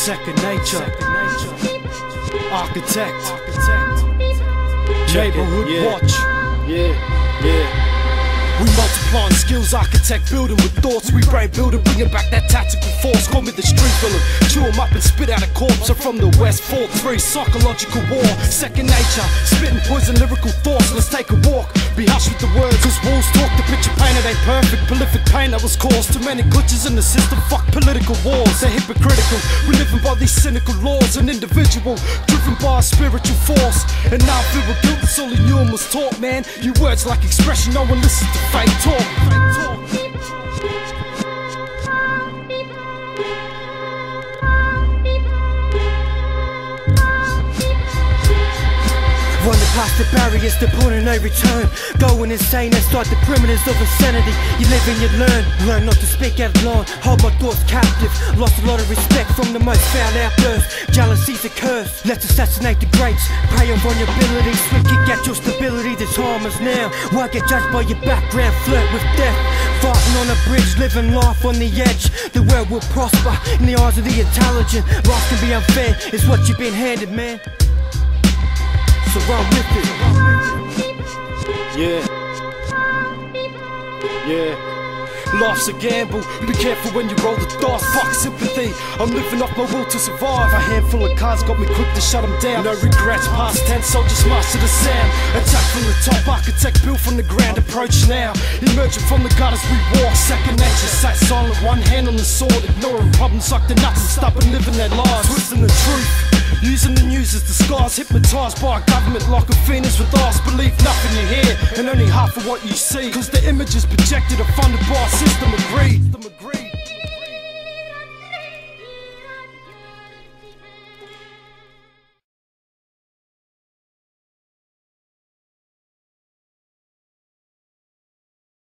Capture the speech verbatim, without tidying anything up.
second nature. Architect. Neighborhood yeah. watch. Yeah, yeah. We multiplying skills, architect building with thoughts. We brain building, bringing back that tactical force. Call me the street villain, chew 'em up and spit out a corpse. I'm from the west, four three, psychological war. Second nature, spitting poison lyrical thoughts. Let's take a walk, be hushed with the words. Cause walls talk, the picture painted ain't perfect. Prolific pain that was caused, too many glitches in the system. Fuck political wars, they're hypocritical. We living by these cynical laws. An individual, driven by a spiritual force. And now I feel with guilt, that's all he knew and was taught, man. You words like expression, no one listens to fake talk. Fake talk. Running past the barriers, the point of no return. Going insane inside the perimeters of insanity. You live and you learn, learn not to speak out loud. Hold my thoughts captive, lost a lot of respect from the most foul outbursts. Jealousy's a curse, let's assassinate the greats. Prey on vulnerabilities, we kick at your stability. The time is now, why get judged by your background? Flirt with death, fighting on a bridge, living life on the edge. The world will prosper in the eyes of the intelligent. Life can be unfair, it's what you've been handed, man. So run with it. Yeah. Yeah. Life's a gamble, be careful when you roll the dice. Fuck sympathy, I'm living off my will to survive. A handful of cards got me quick to shut them down. No regrets, past tense, so just master the sound. Attack from the top, architect built from the ground. Approach now, emerging from the gutters we walk. Second nature, sat silent, one hand on the sword. Ignoring problems like the nuts and stubborn, living their lives. Twisting the truth, using the news as disguise. Hypnotised by a government like a phoenix with eyes. Believe nothing you hear and only half of what you see. Cause the images projected are funded by a system agreed.